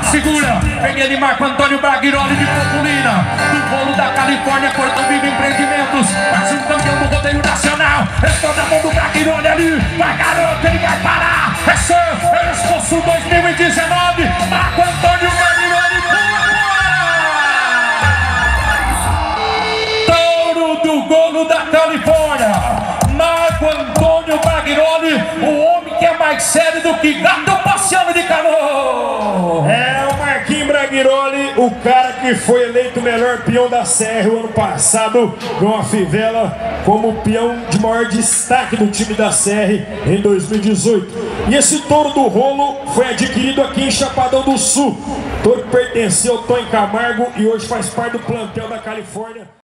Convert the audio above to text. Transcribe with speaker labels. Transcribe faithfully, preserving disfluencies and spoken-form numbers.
Speaker 1: segura. Peguei de Marco Antônio Braguiroli de Populina, do bolo da Califórnia, Portão Vivo Empreendimentos, mais um campeão do rodeio nacional. Estou na mão do Braguiroli ali, vai garoto, ele vai parar. É seu, é Exposto dois mil e dezenove, Marco Antônio Braguiroli. Touro do Golo da Califórnia, Marco Antônio Braguiroli, o homem que é mais sério do que gato passeando de canoa.
Speaker 2: É o Marquinhos Braguiroli, o cara que foi eleito o melhor peão da Serra o ano passado, numa fivela, como peão de maior destaque do time da Serra em dois mil e dezoito. E esse touro do rolo foi adquirido aqui em Chapadão do Sul. Touro que pertenceu ao Tony Camargo e hoje faz parte do plantel da Califórnia.